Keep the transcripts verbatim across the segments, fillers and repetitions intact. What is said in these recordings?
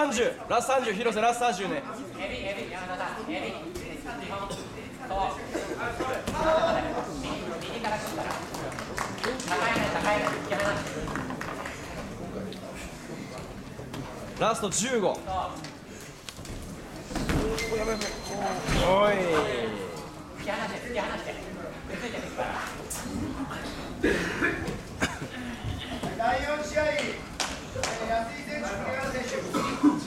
さんじゅう、ラストさんじゅう、広瀬ラストさんじゅうね。 エビエビ山田さんエビそう右から来るから高いね高いね引き離してラストじゅうご。おやばいやばい。おい。 引き離して引き離してくっついてるからだいよん試合、安井選手、栗原選手。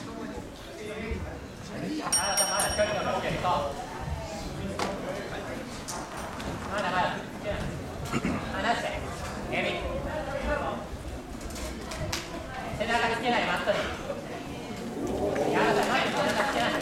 まだまだ距離が伸びてるとまだまだ離してエビ背中つけないマットにやらない前に背中つけない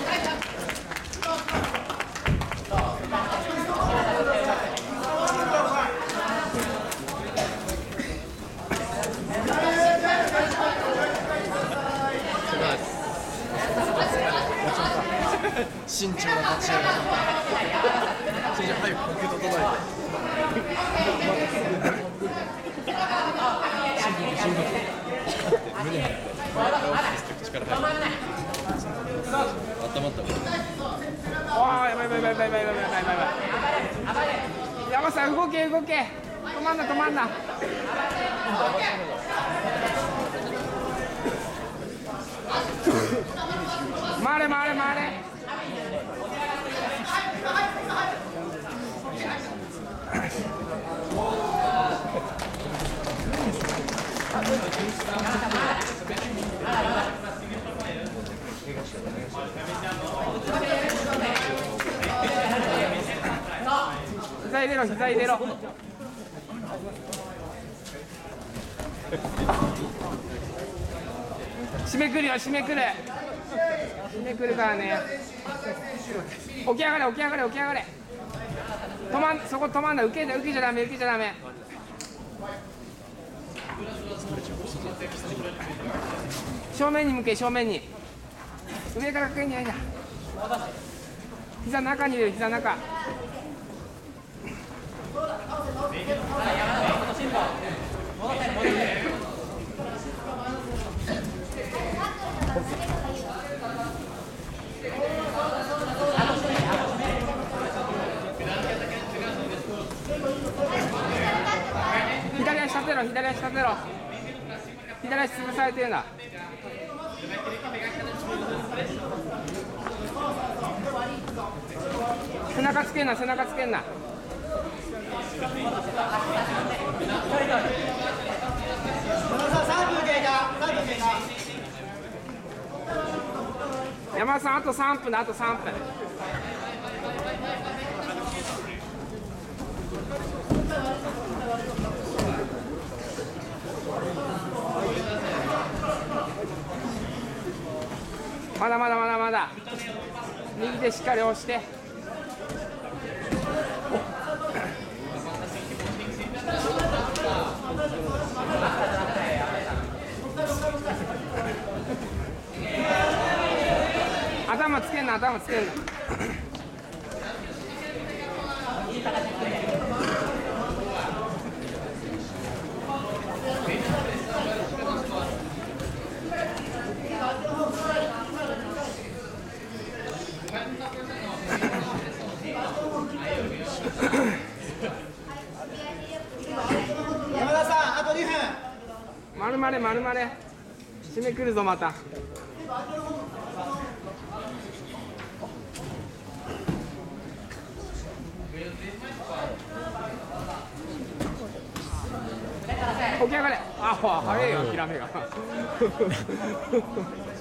慎重な立ち上がり。慎重早く呼吸整えて。胸に力入る。温まった。 ああやばいやばいやばいやばいやばいやばいやばい。山さん動け動け。止まんな止まんな。回れ回れ回れ。膝入れろ膝入れろ。締めくるよ締めくる締めくるからね。起き上がれ起き上がれ起き上がれ。止まんそこ止まんな。受け受けちゃダメ受けちゃダメ。正面に向け正面に。上からかけんじゃないんだ。膝中に入れる膝中。左足立てろ左足立てろ。左足潰されてるんだ。背中つけんな背中つけんな。山田さんあとさんぷんだあとさんぷん。まだまだまだまだ。右手しっかり押して。頭つけんな頭つけんな。 山田さん、あとにふん。 丸まれ丸まれ。締めくるぞまた。起き上がれ。あ、早いよ諦めが。